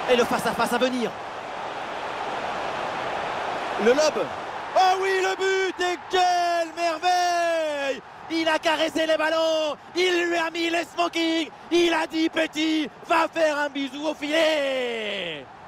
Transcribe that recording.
Et le face-à-face à venir. Le lob. Oh oui, le but. Et quelle merveille! Il a caressé les ballons, il lui a mis les smokings, il a dit petit, va faire un bisou au filet.